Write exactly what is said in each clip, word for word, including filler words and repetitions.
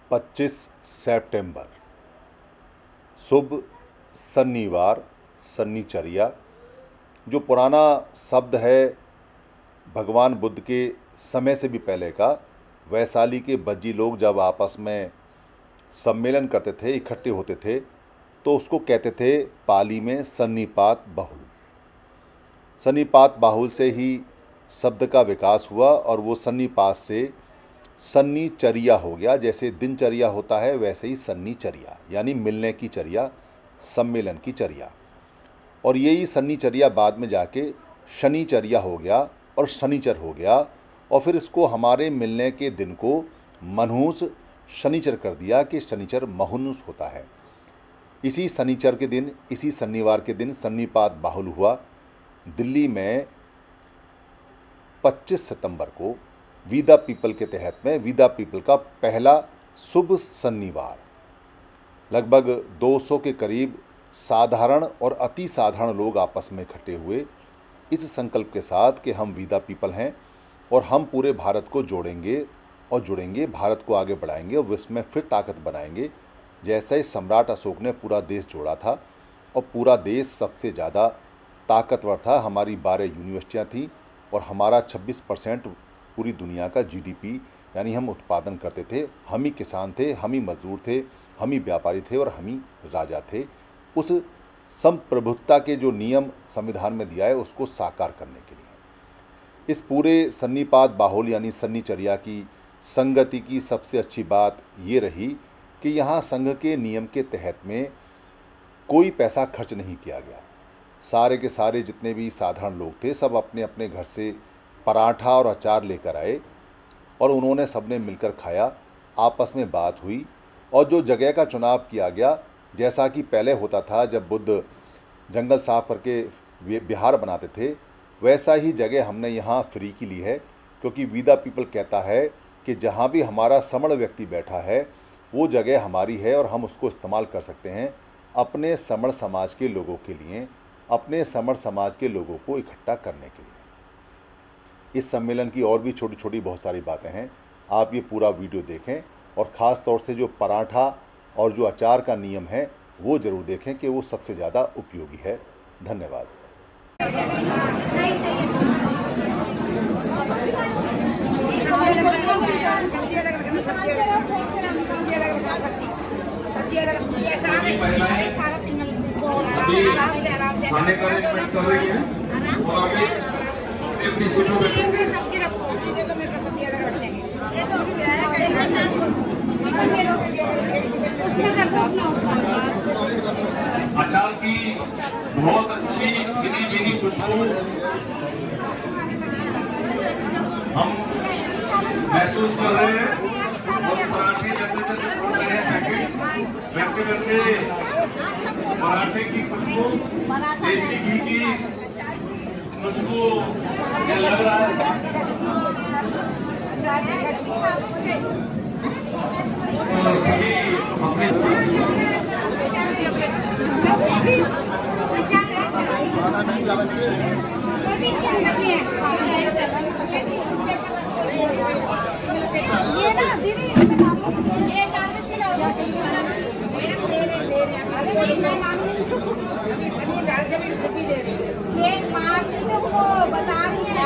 पच्चीस सितंबर शुभ शनिवार शनिचर्या, जो पुराना शब्द है भगवान बुद्ध के समय से भी पहले का। वैशाली के बज्जी लोग जब आपस में सम्मेलन करते थे, इकट्ठे होते थे, तो उसको कहते थे पाली में सन्निपात बाहुल। सन्निपात बाहुल से ही शब्द का विकास हुआ और वो सन्निपात से सन्निचर्या हो गया। जैसे दिनचर्या होता है वैसे ही सन्निचर्या, यानी मिलने की चर्या, सम्मेलन की चर्या। और यही सन्निचर्या बाद में जाके शनिचर्या हो गया और शनिचर हो गया, और फिर इसको हमारे मिलने के दिन को मनहूस शनिचर कर दिया कि शनिचर महुनुस होता है। इसी शनिचर के दिन, इसी शनिवार के दिन सन्निपात बाहुल हुआ। दिल्ली में पच्चीस सितंबर को वीदा पीपल के तहत में, वीदा पीपल का पहला शुभ शनिवार, लगभग दो सौ के करीब साधारण और अति साधारण लोग आपस में इकट्ठे हुए इस संकल्प के साथ कि हम वीदा पीपल हैं और हम पूरे भारत को जोड़ेंगे और जुड़ेंगे, भारत को आगे बढ़ाएंगे और विश्व में फिर ताकत बनाएंगे। जैसे सम्राट अशोक ने पूरा देश जोड़ा था और पूरा देश सबसे ज़्यादा ताकतवर था। हमारी बारह यूनिवर्सिटियाँ थीं और हमारा छब्बीस परसेंट पूरी दुनिया का जीडीपी, यानी हम उत्पादन करते थे। हम ही किसान थे, हम ही मजदूर थे, हम ही व्यापारी थे और हम ही राजा थे। उस संप्रभुत्ता के जो नियम संविधान में दिया है उसको साकार करने के लिए इस पूरे सन्निपात बाहुल यानी सन्निचर्या की संगति की सबसे अच्छी बात ये रही कि यहाँ संघ के नियम के तहत में कोई पैसा खर्च नहीं किया गया। सारे के सारे जितने भी साधारण लोग थे सब अपने अपने घर से पराठा और अचार लेकर आए और उन्होंने सबने मिलकर खाया, आपस में बात हुई। और जो जगह का चुनाव किया गया, जैसा कि पहले होता था जब बुद्ध जंगल साफ करके विहार बनाते थे, वैसा ही जगह हमने यहाँ फ्री की ली है, क्योंकि वीदा पीपल कहता है कि जहाँ भी हमारा समण व्यक्ति बैठा है वो जगह हमारी है और हम उसको इस्तेमाल कर सकते हैं अपने समण समाज के लोगों के लिए, अपने समण समाज के लोगों को इकट्ठा करने के लिए। इस सम्मेलन की और भी छोटी छोटी बहुत सारी बातें हैं, आप ये पूरा वीडियो देखें और ख़ास तौर से जो पराठा और जो अचार का नियम है वो ज़रूर देखें कि वो सबसे ज़्यादा उपयोगी है। धन्यवाद। खाने का अरेंजमेंट कर रही है और अभी अपनी सीटों पे अचार की बहुत अच्छी विधि विधि खुशबू हम महसूस कर रहे हैं और पराठे जैसे जैसे छोड़ रहे हैं पैकेट, वैसे वैसे पराठे की खुशबू, देसी घी की खुशबू ये लग रहा है। तो सभी अपने ये ना दीदी ये चालीस किलो ये मार को बता रही है।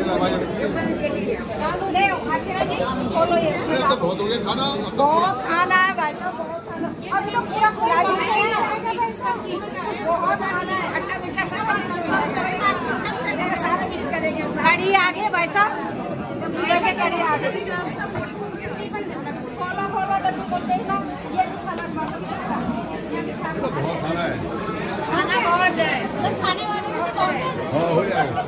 बहुत हो गया खाना, बहुत खाना है भाई साहब, बहुत खाना। अभी तो पूरा पूरा बहुत खाना है, खट्टा मीठा सब चलेगा, सारा मिक्स करेंगे। कड़ी आगे भाई साहब, लेके कड़ी आगे। खोलो खोलो डब्बू को देखना, ये अच्छा लगता है। बहुत खाना है, खाना बहुत है, सब खाने वाले को बहुत है। हाँ हो जाएगा।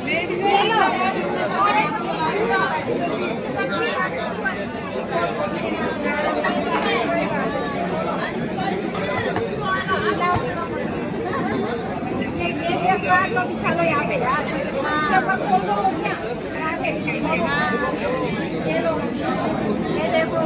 चलो यहाँ पे यार, ये लो, ये देखो,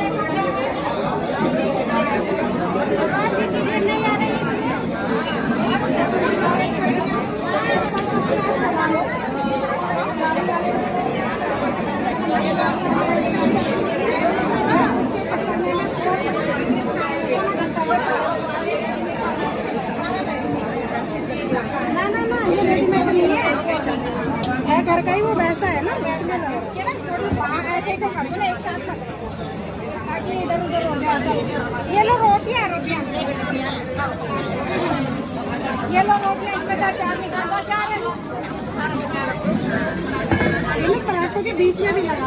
नहीं आ रही ऊपर का ही वो वैसा है ना, इसलिए लग रहा है ऐसे ऐसे कर दो ना एक साथ ताकि इधर उधर हो जाए। ये लो रोटियाँ रोटियाँ ये लो रोटियाँ, इसमें का चार निकाल दो, चार है ये लोग पराठों के बीच में भी लगा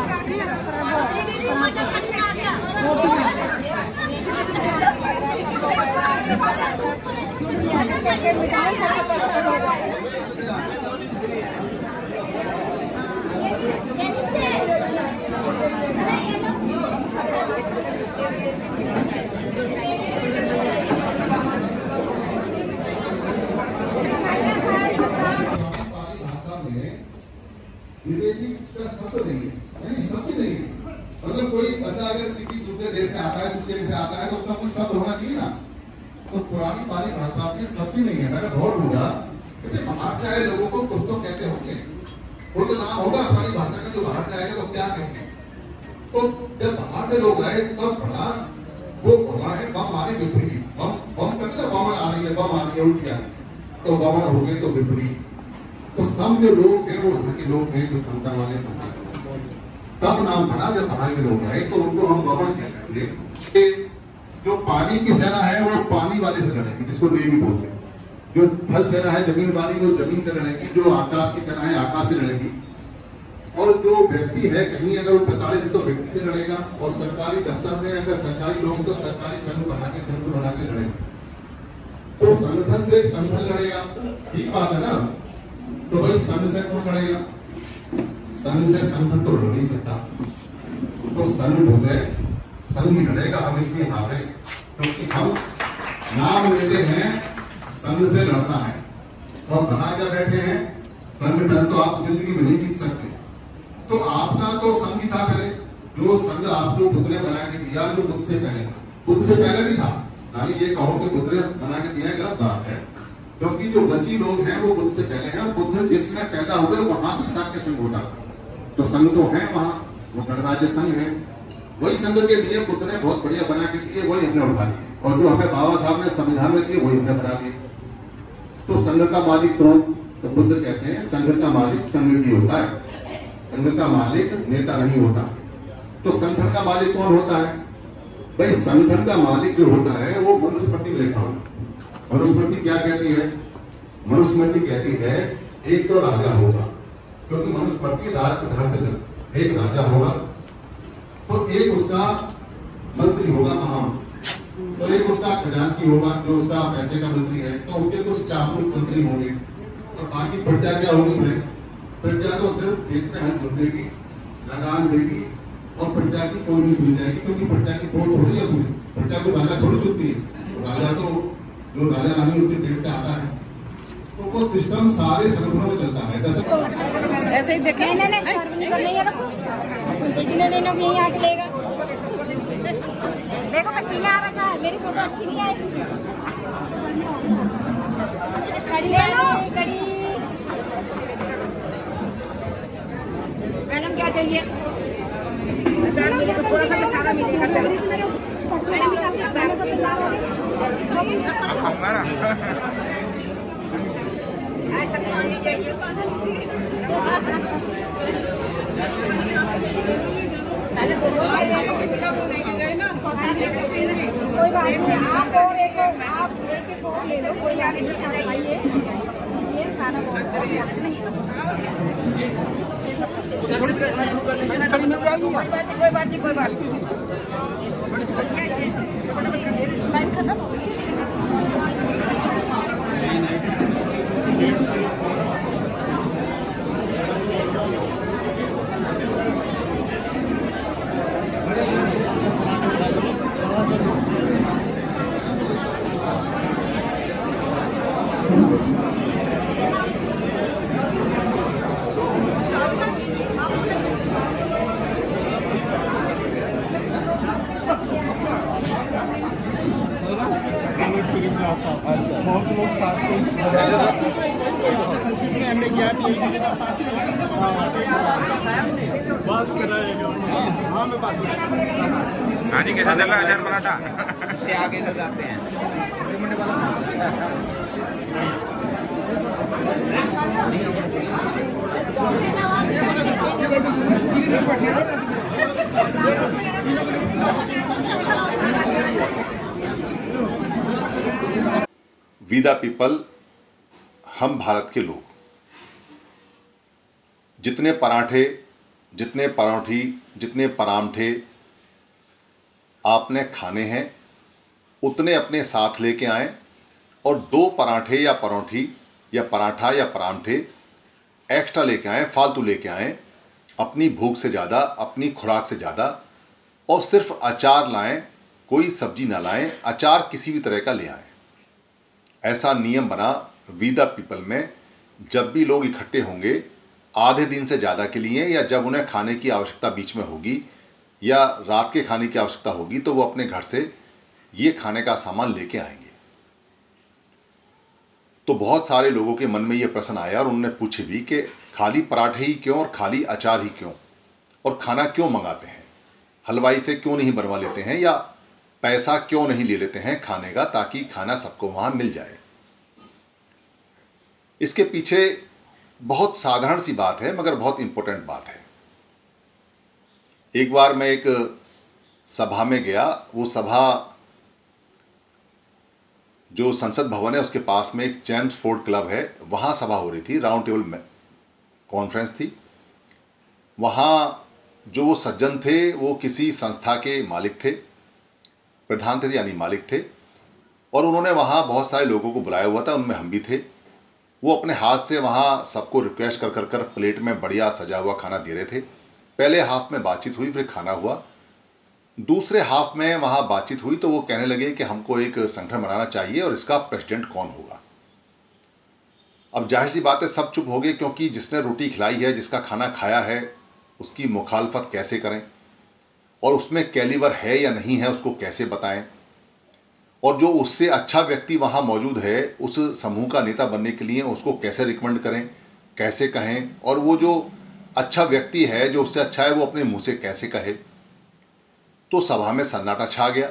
विदेशी का शब्द नहीं है, यानी शब्द नहीं है। मतलब कोई बंदा अगर किसी दूसरे देश से आता है, दूसरे देश से आता है तो उसका कुछ शब्द होना चाहिए ना। तो पुरानी पाली भाषा में शब्द ही नहीं है। मैंने बहुत ढूंढा, बाहर से आए लोगों को कुछ तो कहते होंगे, कोई तो नाम होगा पुरानी भाषा का, जो बाहर से आएगा तो क्या कहेंगे। तो जब बाहर से लोग आए तब बड़ा वो बमा है, बम मारे विपरीत, बम बम कहते ना, बम आ रही है, बम आ रही है, उठ गया तो बम हो गए तो विपरीत। तो सब जो लोग हैं वो यहाँ के लोग हैं जो क्षमता वाले, तब नाम पड़ा जब बाहर के लोग आए तो उनको हम बमन कहते हैं। जो पानी की सेना है वो पानी वाले से लड़ेगी, जिसको नेवी बोलते हैं। जो थल सेना है जमीन वाली, वो जमीन से लड़ेगी। जो आकाश की सेना है आकाश से लड़ेगी। और जो व्यक्ति है कहीं अगर वो प्रताड़ित है तो व्यक्ति से लड़ेगा। और सरकारी दफ्तर में अगर सरकारी लोग तो सरकारी संघ बना के संघ बना के लड़ेगा। तो संगठन से संगठन लड़ेगा, ठीक बात है ना। तो भाई संघ से कौन लड़ेगा? संघ से संगठन तो लड़ नहीं सकता। तो संघ से संघ ही लड़ेगा। हम इसलिए हारे क्योंकि हम नाम लेते हैं संघ से लड़ना है। तो हम बना क्या बैठे हैं संगठन, तो आप जिंदगी में नहीं जीत सकते। तो आपका तो संघ ही था पहले, जो संघ आपको पुतले बना के दिया, जो बुद्ध से पहले था। बुद्ध से पहले भी था, यानी ये कहो कि पुतले बना के दिया गलत बात है, क्योंकि जो गजी लोग हैं वो बुद्ध से पहले हैं। बुद्ध जिसमें पैदा हुए वहां भी शाक्य संघ होता, तो संघ तो है वहां, वो गणराज्य संघ है। वही संघ के लिए बुद्ध ने बहुत बढ़िया बना के दिए, वही हमने उठा लिए। और जो हमें बाबा साहब ने संविधान में दिए वही हमने बना दिए। तो संघ का मालिक कौन? तो बुद्ध कहते हैं संघ का मालिक संघ ही होता है, संघ का मालिक नेता नहीं होता। तो संगठन का मालिक कौन होता है? भाई संगठन का मालिक जो होता है वो मनुस्मृति में लिखा होगा। मनुस्मृति क्या कहती है? मनुस्मृति कहती है एक तो राजा होगा, क्योंकि मनुस्मृति राज प्रधान पे चलती। एक राजा होगा, तो एक उसका मंत्री होगा महामंत्री, तो एक उसका खजांची होगा जो उसका पैसे का मंत्री है, तो उसके कुछ चापूस मंत्री होंगे। और बाकी प्रजा क्या होगी? भाई प्रजा तो सिर्फ देखते हैं खुद देगी, लगान देगी और प्रजा की कोई नहीं सुनी जाएगी, क्योंकि प्रजा की वोट थोड़ी है उसमें। प्रजा को राजा थोड़ी चुनती है, तो राजा तो जो राजा रानी उसके पेट से आता है। तो वो सिस्टम सारे संगठनों में चलता है। ऐसे ही देखें नहीं नहीं आके लेगा। देखो पसीना आ रहा है, मेरी फोटो अच्छी नहीं आई। कड़ी ले लो, कड़ी मैडम क्या चाहिए? अचार चाहिए तो थोड़ा सा मसाला मिलेगा। ऐसा पानी चाहिए। पहले कोई बात नहीं, आप और एक आप एक एक और ले लो, कोई आगे खाइए। ये खाना बहुत कोई बात नहीं, कोई बात नहीं। खत्म हो गई। बहुत लोग साथ संस्कृति में हमने क्या बात कराएगा। हाँ मैं बात हाँ जी, कैसा चल रहा है अचार पराठा? उससे आगे ले जाते हैं। वी द पीपल, हम भारत के लोग, जितने पराठे, जितने पराठी, जितने परांठे आपने खाने हैं उतने अपने साथ लेके आएं और दो पराठे या परोठी या पराठा या परांठे एक्स्ट्रा लेके आएं, फालतू लेके आएं, अपनी भूख से ज़्यादा, अपनी खुराक से ज़्यादा, और सिर्फ अचार लाएं, कोई सब्जी ना लाएं, अचार किसी भी तरह का ले आएं। ऐसा नियम बना वी द पीपल में, जब भी लोग इकट्ठे होंगे आधे दिन से ज़्यादा के लिए, या जब उन्हें खाने की आवश्यकता बीच में होगी या रात के खाने की आवश्यकता होगी, तो वो अपने घर से ये खाने का सामान लेके आएंगे। तो बहुत सारे लोगों के मन में ये प्रश्न आया और उन्होंने पूछे भी कि खाली पराठे ही क्यों और खाली अचार ही क्यों, और खाना क्यों मंगाते हैं, हलवाई से क्यों नहीं बनवा लेते हैं, या पैसा क्यों नहीं ले लेते हैं खाने का ताकि खाना सबको वहां मिल जाए। इसके पीछे बहुत साधारण सी बात है मगर बहुत इंपॉर्टेंट बात है। एक बार मैं एक सभा में गया, वो सभा जो संसद भवन है उसके पास में एक जेम्स फोर्ड क्लब है, वहाँ सभा हो रही थी, राउंड टेबल में कॉन्फ्रेंस थी। वहाँ जो वो सज्जन थे वो किसी संस्था के मालिक थे, प्रधान थे यानी मालिक थे, और उन्होंने वहाँ बहुत सारे लोगों को बुलाया हुआ था, उनमें हम भी थे। वो अपने हाथ से वहाँ सबको रिक्वेस्ट कर कर कर प्लेट में बढ़िया सजा हुआ खाना दे रहे थे। पहले हाफ में बातचीत हुई, फिर खाना हुआ। दूसरे हाफ में वहाँ बातचीत हुई तो वो कहने लगे कि हमको एक संगठन बनाना चाहिए और इसका प्रेसिडेंट कौन होगा। अब जाहिर सी बात है सब चुप हो गए, क्योंकि जिसने रोटी खिलाई है, जिसका खाना खाया है, उसकी मुखालफत कैसे करें, और उसमें कैलिबर है या नहीं है उसको कैसे बताएं, और जो उससे अच्छा व्यक्ति वहाँ मौजूद है उस समूह का नेता बनने के लिए उसको कैसे रिकमेंड करें, कैसे कहें, और वो जो अच्छा व्यक्ति है जो उससे अच्छा है वो अपने मुंह से कैसे कहे। तो सभा में सन्नाटा छा गया।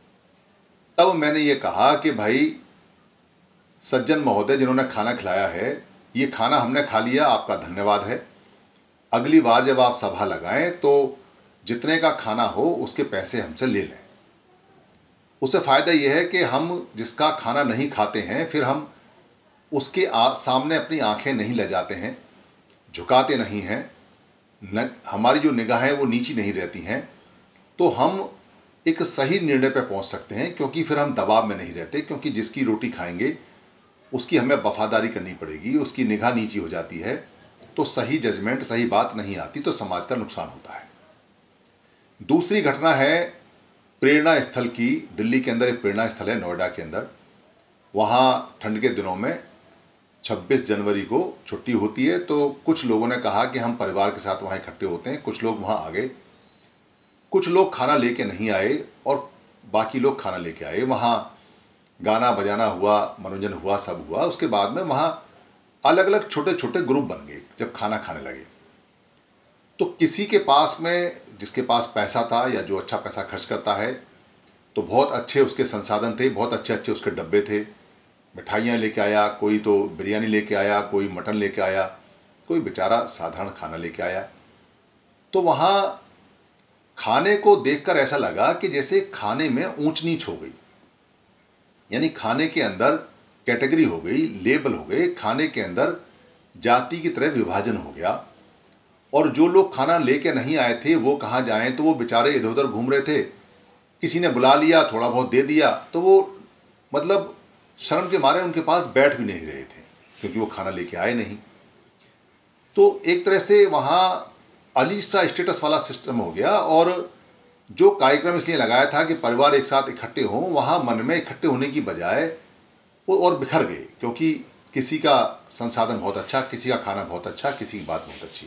तब मैंने ये कहा कि भाई सज्जन महोदय जिन्होंने खाना खिलाया है, ये खाना हमने खा लिया, आपका धन्यवाद है। अगली बार जब आप सभा लगाएं तो जितने का खाना हो उसके पैसे हमसे ले लें। उससे फ़ायदा यह है कि हम जिसका खाना नहीं खाते हैं फिर हम उसके आ, सामने अपनी आंखें नहीं ले जाते हैं, झुकाते नहीं हैं, न, हमारी जो निगाहें वो नीची नहीं रहती हैं, तो हम एक सही निर्णय पर पहुंच सकते हैं, क्योंकि फिर हम दबाव में नहीं रहते। क्योंकि जिसकी रोटी खाएंगे उसकी हमें वफादारी करनी पड़ेगी, उसकी निगाह नीची हो जाती है तो सही जजमेंट, सही बात नहीं आती, तो समाज का नुकसान होता है। दूसरी घटना है प्रेरणा स्थल की। दिल्ली के अंदर एक प्रेरणा स्थल है, नोएडा के अंदर। वहाँ ठंड के दिनों में छब्बीस जनवरी को छुट्टी होती है, तो कुछ लोगों ने कहा कि हम परिवार के साथ वहाँ इकट्ठे होते हैं। कुछ लोग वहाँ आ गए, कुछ लोग खाना लेके नहीं आए और बाकी लोग खाना लेके आए। वहाँ गाना बजाना हुआ, मनोरंजन हुआ, सब हुआ। उसके बाद में वहाँ अलग अलग छोटे छोटे ग्रुप बन गए जब खाना खाने लगे। तो किसी के पास में, जिसके पास पैसा था या जो अच्छा पैसा खर्च करता है, तो बहुत अच्छे उसके संसाधन थे, बहुत अच्छे अच्छे उसके डब्बे थे, मिठाइयाँ लेके आया, कोई तो बिरयानी लेके आया, कोई मटन लेके आया, कोई बेचारा साधारण खाना लेके आया। तो वहाँ खाने को देखकर ऐसा लगा कि जैसे खाने में ऊंच नीच हो गई, यानी खाने के अंदर कैटेगरी हो गई, लेबल हो गए, खाने के अंदर जाति की तरह विभाजन हो गया। और जो लोग खाना लेके नहीं आए थे वो कहाँ जाएं, तो वो बेचारे इधर उधर घूम रहे थे। किसी ने बुला लिया, थोड़ा बहुत दे दिया, तो वो मतलब शर्म के मारे उनके पास बैठ भी नहीं रहे थे, क्योंकि वो खाना लेके आए नहीं। तो एक तरह से वहाँ अलीब सा स्टेटस वाला सिस्टम हो गया। और जो कार्यक्रम इसलिए लगाया था कि परिवार एक साथ इकट्ठे हों, वहाँ मन में इकट्ठे होने की बजाय वो और बिखर गए, क्योंकि किसी का संसाधन बहुत अच्छा, किसी का खाना बहुत अच्छा, किसी की बात बहुत अच्छी।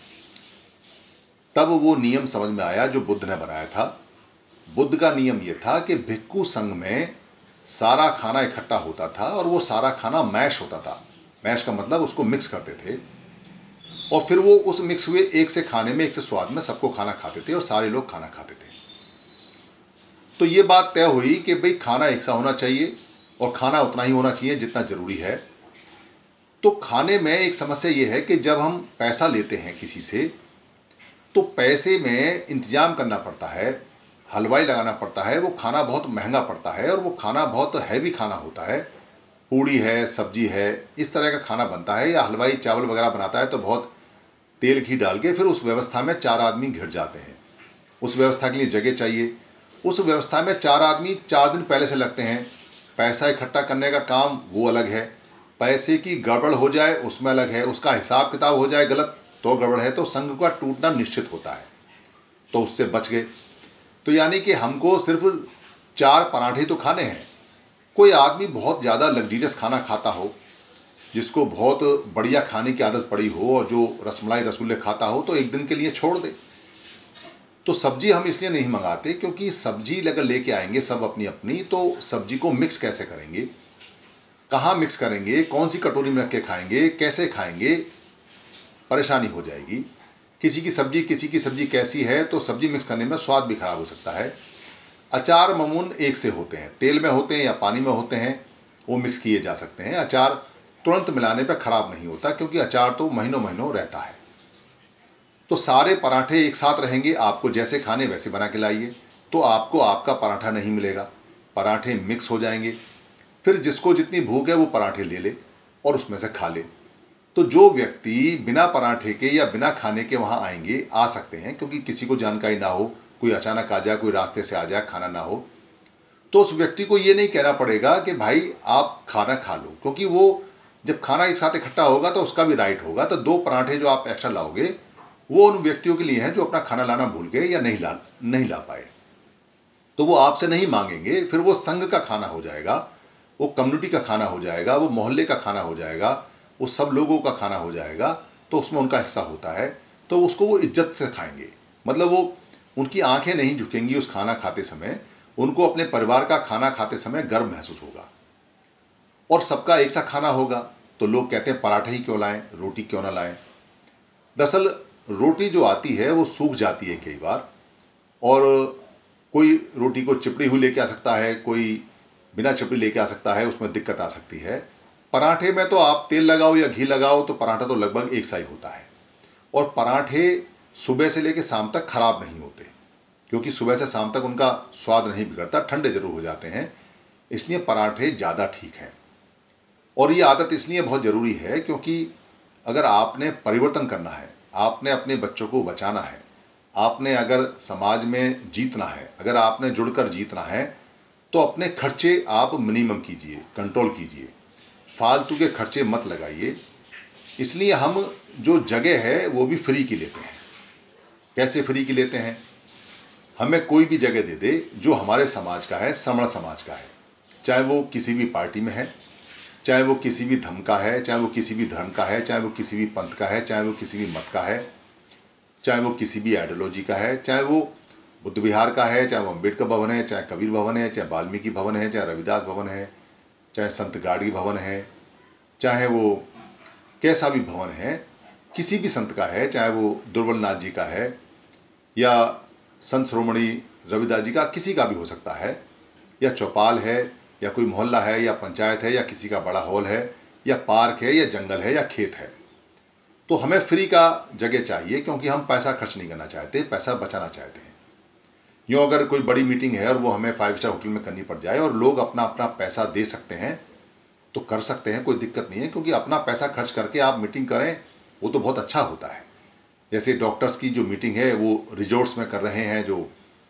तब वो नियम समझ में आया जो बुद्ध ने बनाया था। बुद्ध का नियम ये था कि भिक्खु संघ में सारा खाना इकट्ठा होता था और वो सारा खाना मैश होता था। मैश का मतलब उसको मिक्स करते थे और फिर वो उस मिक्स हुए एक से खाने में, एक से स्वाद में सबको खाना खाते थे और सारे लोग खाना खाते थे। तो ये बात तय हुई कि भाई खाना एक सा होना चाहिए और खाना उतना ही होना चाहिए जितना ज़रूरी है। तो खाने में एक समस्या ये है कि जब हम पैसा लेते हैं किसी से तो पैसे में इंतजाम करना पड़ता है, हलवाई लगाना पड़ता है, वो खाना बहुत महंगा पड़ता है और वो खाना बहुत हैवी खाना होता है। पूड़ी है, सब्जी है, इस तरह का खाना बनता है, या हलवाई चावल वगैरह बनाता है तो बहुत तेल घी डाल के फिर उस व्यवस्था में चार आदमी घिर जाते हैं। उस व्यवस्था के लिए जगह चाहिए, उस व्यवस्था में चार आदमी चार दिन पहले से लगते हैं। पैसा इकट्ठा करने का काम वो अलग है, पैसे की गड़बड़ हो जाए उसमें अलग है, उसका हिसाब किताब हो जाए गलत तो गड़बड़ है, तो संघ का टूटना निश्चित होता है। तो उससे बच गए। तो यानी कि हमको सिर्फ चार पराठे तो खाने हैं। कोई आदमी बहुत ज़्यादा लग्जीरियस खाना खाता हो, जिसको बहुत बढ़िया खाने की आदत पड़ी हो और जो रसमलाई रसगुल्ले खाता हो, तो एक दिन के लिए छोड़ दे। तो सब्जी हम इसलिए नहीं मंगाते क्योंकि सब्जी अगर लेके आएंगे सब अपनी अपनी, तो सब्जी को मिक्स कैसे करेंगे, कहाँ मिक्स करेंगे, कौन सी कटोरी में रख के खाएंगे, कैसे खाएंगे, परेशानी हो जाएगी। किसी की सब्जी किसी की सब्जी कैसी है, तो सब्जी मिक्स करने में स्वाद भी खराब हो सकता है। अचार मामून एक से होते हैं, तेल में होते हैं या पानी में होते हैं, वो मिक्स किए जा सकते हैं। अचार तुरंत मिलाने पर ख़राब नहीं होता क्योंकि अचार तो महीनों महीनों रहता है। तो सारे पराठे एक साथ रहेंगे, आपको जैसे खाने वैसे बना के लाइए, तो आपको आपका पराठा नहीं मिलेगा, पराठे मिक्स हो जाएंगे। फिर जिसको जितनी भूख है वो पराठे ले ले और उसमें से खा ले। तो जो व्यक्ति बिना पराठे के या बिना खाने के वहाँ आएंगे, आ सकते हैं, क्योंकि किसी को जानकारी ना हो, कोई अचानक आ जाए, कोई रास्ते से आ जाए, खाना ना हो, तो उस व्यक्ति को ये नहीं कहना पड़ेगा कि भाई आप खाना खा लो, क्योंकि वो जब खाना एक साथ इकट्ठा होगा तो उसका भी राइट होगा। तो दो पराठे जो आप एक्स्ट्रा लाओगे वो उन व्यक्तियों के लिए हैं जो अपना खाना लाना भूल गए या नहीं ला नहीं ला पाए, तो वो आपसे नहीं मांगेंगे। फिर वो संघ का खाना हो जाएगा, वो कम्युनिटी का खाना हो जाएगा, वो मोहल्ले का खाना हो जाएगा, वो सब लोगों का खाना हो जाएगा। तो उसमें उनका हिस्सा होता है, तो उसको वो इज्जत से खाएंगे। मतलब वो उनकी आंखें नहीं झुकेंगी उस खाना खाते समय, उनको अपने परिवार का खाना खाते समय गर्व महसूस होगा। और सबका एक सा खाना होगा तो लोग कहते हैं पराठे ही क्यों लाएं, रोटी क्यों ना लाएं। दरअसल रोटी जो आती है वो सूख जाती है कई बार, और कोई रोटी को चिपड़ी हुई लेके आ सकता है, कोई बिना चिपड़ी लेके आ सकता है, उसमें दिक्कत आ सकती है। पराठे में तो आप तेल लगाओ या घी लगाओ तो पराठा तो लगभग एक सा ही होता है। और पराठे सुबह से लेकर शाम तक खराब नहीं होते, क्योंकि सुबह से शाम तक उनका स्वाद नहीं बिगड़ता, ठंडे जरूर हो जाते हैं, इसलिए पराठे ज़्यादा ठीक हैं। और ये आदत इसलिए बहुत ज़रूरी है क्योंकि अगर आपने परिवर्तन करना है, आपने अपने बच्चों को बचाना है, आपने अगर समाज में जीतना है, अगर आपने जुड़कर जीतना है, तो अपने खर्चे आप मिनिमम कीजिए, कंट्रोल कीजिए, फालतू के खर्चे मत लगाइए। इसलिए हम जो जगह है वो भी फ्री की लेते हैं। कैसे फ्री की लेते हैं? हमें कोई भी जगह दे दे जो हमारे समाज का है, समण समाज का है, चाहे वो किसी भी पार्टी में है, चाहे वो किसी भी धर्म का है, चाहे वो किसी भी धर्म का है, चाहे वो किसी भी पंथ का है, चाहे वो किसी भी मत का है, चाहे वो किसी भी आइडियोलॉजी का है, चाहे वो बुद्ध विहार का है, चाहे वो अम्बेडकर भवन है, चाहे कबीर भवन है, चाहे वाल्मीकि भवन है, चाहे रविदास भवन है, चाहे संत गाड़ी भवन है, चाहे वो कैसा भी भवन है, किसी भी संत का है, चाहे वो दुर्बलनाथ जी का है या संत श्रोमणी रविदास जी का, किसी का भी हो सकता है, या चौपाल है, या कोई मोहल्ला है, या पंचायत है, या किसी का बड़ा हॉल है, या पार्क है, या जंगल है, या खेत है। तो हमें फ्री का जगह चाहिए क्योंकि हम पैसा खर्च नहीं करना चाहते, पैसा बचाना चाहते हैं। यूँ अगर कोई बड़ी मीटिंग है और वो हमें फाइव स्टार होटल में करनी पड़ जाए और लोग अपना अपना पैसा दे सकते हैं तो कर सकते हैं, कोई दिक्कत नहीं है, क्योंकि अपना पैसा खर्च करके आप मीटिंग करें वो तो बहुत अच्छा होता है। जैसे डॉक्टर्स की जो मीटिंग है वो रिजॉर्ट्स में कर रहे हैं, जो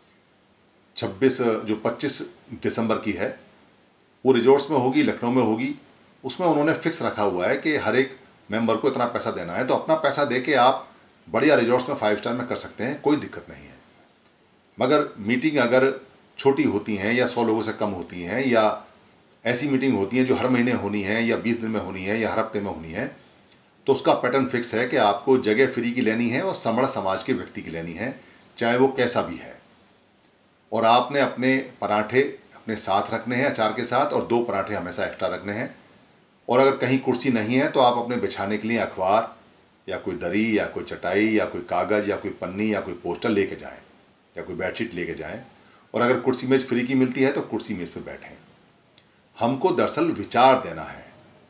छब्बीस जो पच्चीस दिसंबर की है वो रिजॉर्ट्स में होगी, लखनऊ में होगी। उसमें उन्होंने फिक्स रखा हुआ है कि हर एक मेंबर को इतना पैसा देना है, तो अपना पैसा दे के आप बढ़िया रिजॉर्ट्स में फाइव स्टार में कर सकते हैं, कोई दिक्कत नहीं है। मगर मीटिंग अगर छोटी होती हैं या सौ लोगों से कम होती हैं, या ऐसी मीटिंग होती हैं जो हर महीने होनी है या बीस दिन में होनी है या हर हफ्ते में होनी है, तो उसका पैटर्न फिक्स है कि आपको जगह फ्री की लेनी है और समण समाज के व्यक्ति की लेनी है, चाहे वो कैसा भी है। और आपने अपने पराठे अपने साथ रखने हैं अचार के साथ, और दो पराठे हमेशा एक्स्ट्रा रखने हैं। और अगर कहीं कुर्सी नहीं है तो आप अपने बिछाने के लिए अखबार या कोई दरी या कोई चटाई या कोई कागज़ या कोई पन्नी या कोई पोस्टर लेके जाएं, या कोई बेडशीट लेके जाएं। और अगर कुर्सी मेज़ फ्री की मिलती है तो कुर्सी मेज़ पे बैठें। हमको दरअसल विचार देना है,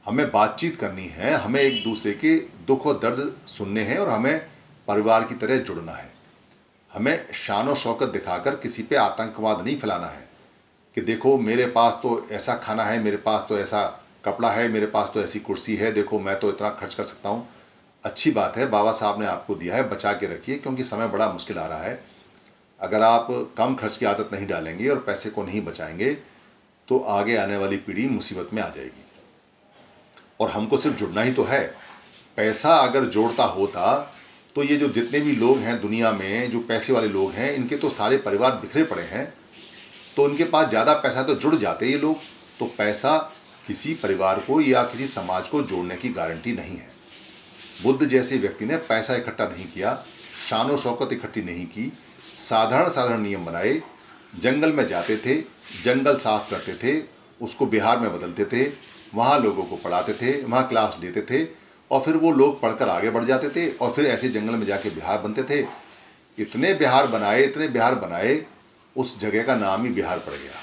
हमें बातचीत करनी है, हमें एक दूसरे के दुख और दर्द सुनने हैं और हमें परिवार की तरह जुड़ना है। हमें शान और शौकत दिखाकर किसी पे आतंकवाद नहीं फैलाना है कि देखो मेरे पास तो ऐसा खाना है, मेरे पास तो ऐसा कपड़ा है, मेरे पास तो ऐसी कुर्सी है, देखो मैं तो इतना खर्च कर सकता हूँ। अच्छी बात है, बाबा साहब ने आपको दिया है, बचा के रखिए, क्योंकि समय बड़ा मुश्किल आ रहा है। अगर आप कम खर्च की आदत नहीं डालेंगे और पैसे को नहीं बचाएंगे तो आगे आने वाली पीढ़ी मुसीबत में आ जाएगी। और हमको सिर्फ जुड़ना ही तो है। पैसा अगर जोड़ता होता तो ये जो जितने भी लोग हैं दुनिया में, जो पैसे वाले लोग हैं, इनके तो सारे परिवार बिखरे पड़े हैं, तो उनके पास ज़्यादा पैसा तो जुड़ जाते ये लोग। तो पैसा किसी परिवार को या किसी समाज को जोड़ने की गारंटी नहीं है। बुद्ध जैसे व्यक्ति ने पैसा इकट्ठा नहीं किया, शान और शौकत इकट्ठी नहीं की, साधारण साधारण नियम बनाए, जंगल में जाते थे, जंगल साफ करते थे, उसको बिहार में बदलते थे, वहाँ लोगों को पढ़ाते थे, वहाँ क्लास लेते थे और फिर वो लोग पढ़कर आगे बढ़ जाते थे और फिर ऐसे जंगल में जाके बिहार बनते थे। इतने बिहार बनाए, इतने बिहार बनाए, उस जगह का नाम ही बिहार पड़ गया।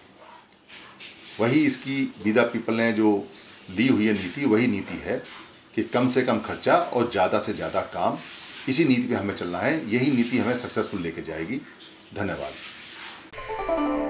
वही इसकी विदा पीपल ने जो ली हुई है नीति, वही नीति है कि कम से कम खर्चा और ज़्यादा से ज़्यादा काम। इसी नीति पे हमें चलना है, यही नीति हमें सक्सेसफुल लेके जाएगी। धन्यवाद।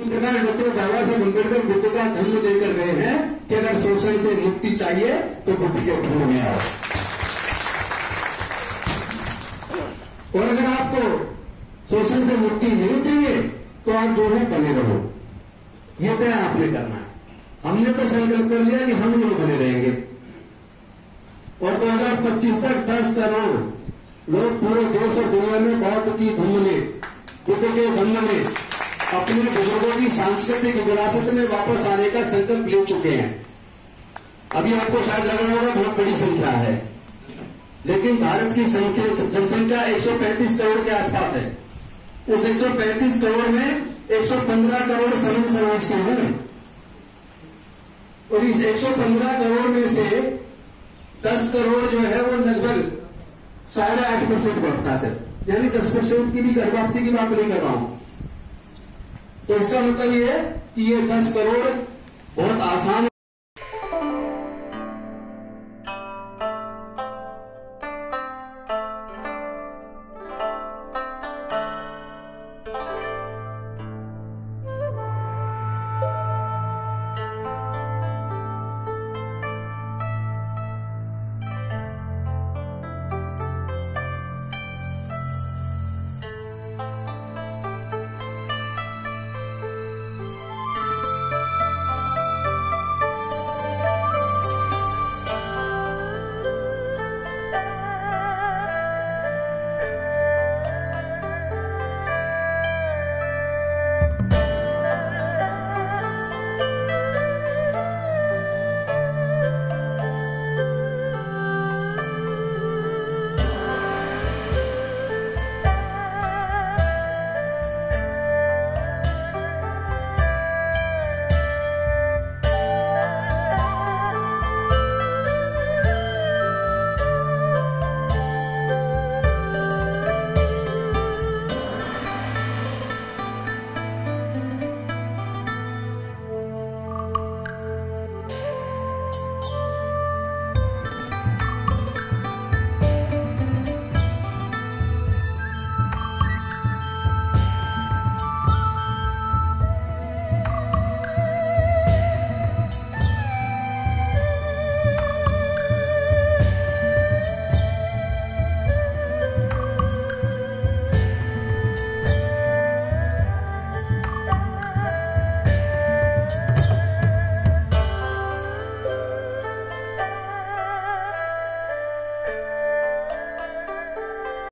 प्रकार डॉक्टर बाबा साहब अम्बेडकर बुद्ध का धर्म देकर गए हैं कि अगर शोषण से मुक्ति चाहिए तो बुद्ध के धर्म में आओ। और अगर आपको शोषण से मुक्ति नहीं चाहिए तो आप जो है बने रहो, ये तय आपने करना है। हमने तो संकल्प कर लिया कि हम नहीं बने रहेंगे। और दो हजार पच्चीस तक दस करोड़ लोग पूरे देश और दुनिया में बौद्ध की धम्म में, बुद्ध के धम्म में, अपने बुजुर्गों की सांस्कृतिक विरासत में वापस आने का संकल्प ले चुके हैं। अभी आपको शायद लग रहा होगा बहुत बड़ी संख्या है, लेकिन भारत की संख्या जनसंख्या एक सौ पैंतीस करोड़ के आसपास है। उस एक सौ पैंतीस करोड़ में एक सौ पंद्रह करोड़ सवर्ण समाज के हैं, और इस एक सौ पंद्रह करोड़ में से दस करोड़ जो है वो लगभग साढ़े आठ परसेंट बढ़ता है, यानी दस परसेंट की भी घर वापसी की बात नहीं कर रहा हूं। तो इसका मतलब ये है कि ये दस करोड़ बहुत आसान